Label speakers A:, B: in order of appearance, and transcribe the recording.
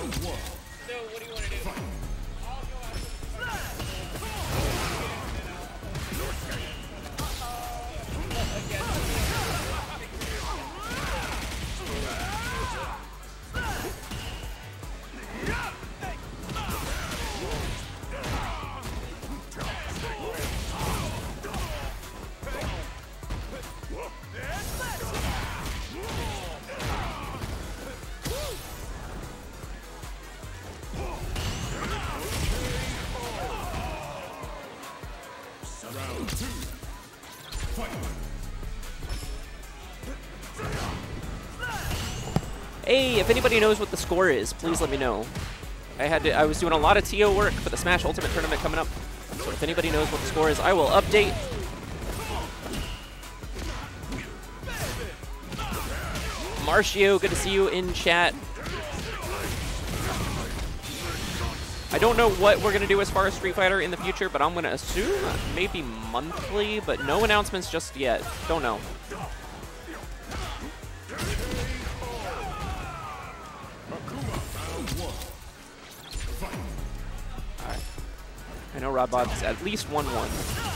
A: what do you want to do? I'll go
B: Round 2. Fight.
C: Hey, if anybody knows what the score is, please let me know. I was doing a lot of TO work for the Smash Ultimate tournament coming up. So if anybody knows what the score is, I will update. Marcio, good to see you in chat. I don't know what we're going to do as far as Street Fighter in the future, but I'm going to assume maybe monthly, but no announcements just yet. Don't know. Alright. I know Rodbot's at least 1-1.